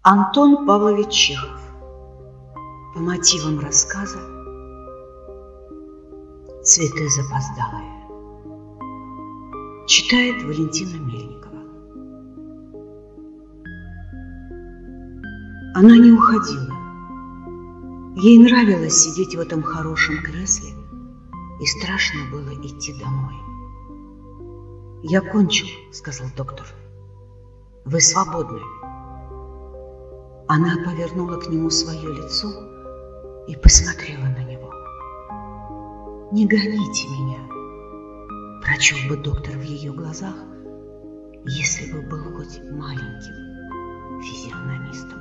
Антон Павлович Чехов. По мотивам рассказа «Цветы запоздалые». Читает Валентина Мельникова. Она не уходила. Ей нравилось сидеть в этом хорошем кресле, и страшно было идти домой. «Я кончил», — сказал доктор. «Вы свободны». Она повернула к нему свое лицо и посмотрела на него. «Не гоните меня», — прочел бы доктор в ее глазах, если бы был хоть маленьким физиономистом.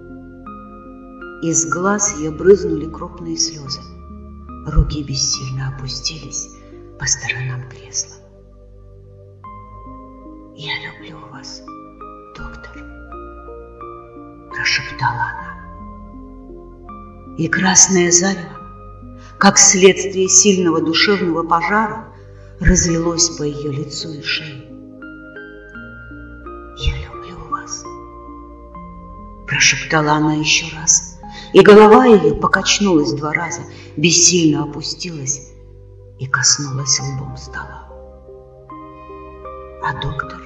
Из глаз ее брызнули крупные слезы. Руки бессильно опустились по сторонам кресла. «Я люблю вас, доктор», — прошептала она. И красное зарево, как следствие сильного душевного пожара, разлилось по ее лицу и шее. «Я люблю вас», — прошептала она еще раз, и голова ее покачнулась 2 раза, бессильно опустилась и коснулась лбом стола. А доктор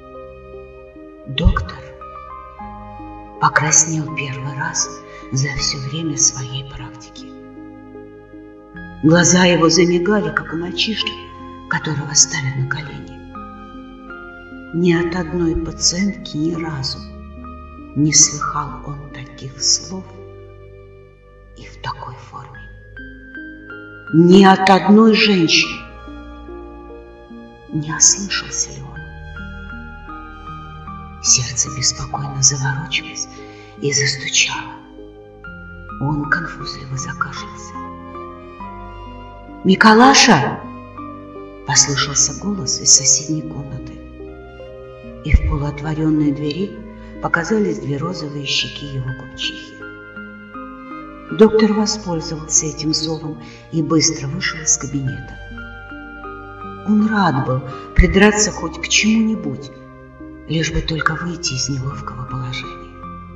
покраснел 1-й раз за все время своей практики. Глаза его замигали, как у мальчишки, которого ставят на колени. Ни от одной пациентки ни разу не слыхал он таких слов и в такой форме. Ни от одной женщины. Не ослышался ли он? Сердце беспокойно заворочилось и застучало. Он конфузливо закашлялся. «Миколаша!» — послышался голос из соседней комнаты, и в полуотворенной двери показались 2 розовые щеки его купчихи. Доктор воспользовался этим зовом и быстро вышел из кабинета. Он рад был придраться хоть к чему-нибудь, лишь бы только выйти из неловкого положения.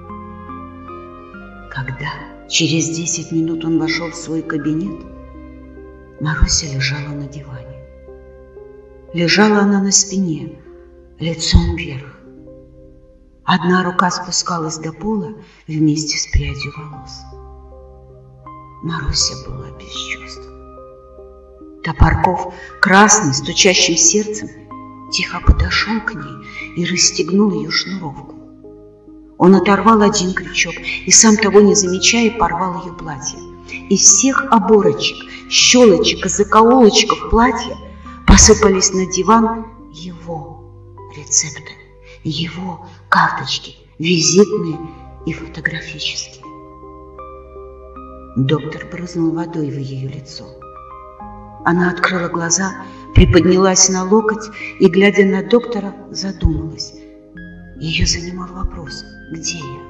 Когда через 10 минут он вошел в свой кабинет, Маруся лежала на диване. Лежала она на спине, лицом вверх. Одна рука спускалась до пола вместе с прядью волос. Маруся была без чувств. Топорков, красный, стучащим сердцем, тихо подошел к ней и расстегнул ее шнуровку. Он оторвал 1 крючок и, сам того не замечая, порвал ее платье. Из всех оборочек, щелочек и закоулочков платья посыпались на диван его рецепты, его карточки, визитные и фотографические. Доктор брызнул водой в ее лицо. Она открыла глаза, приподнялась на локоть и, глядя на доктора, задумалась. Ее занимал вопрос: где я?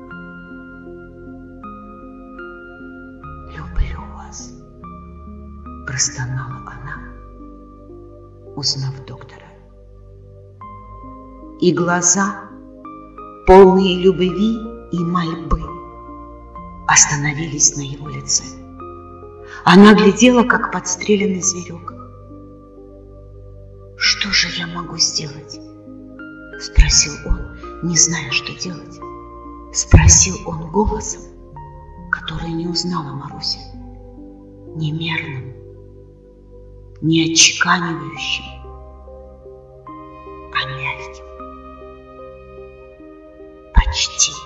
«Люблю вас», — простонала она, узнав доктора. И глаза, полные любви и мольбы, остановились на его лице. Она глядела, как подстреленный зверек. «Что же я могу сделать?» — спросил он, не зная, что делать. Спросил он голосом, который не узнала Маруся, немерным, не отчеканивающим, а мягким, почти